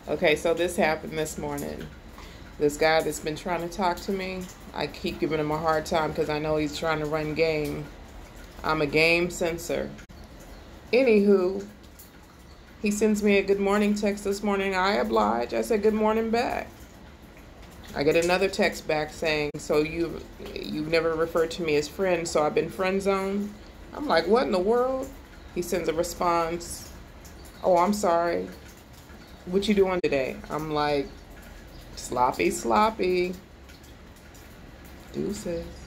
Okay, so this happened this morning. This guy that's been trying to talk to me, I keep giving him a hard time because I know he's trying to run game. I'm a game censor. Anywho, he sends me a good morning text this morning. I oblige. I said good morning back. I get another text back saying, so you've never referred to me as friend, so I've been friend zoned. I'm like, what in the world? He sends a response, oh, I'm sorry. What you doing today? I'm like, sloppy. Deuces.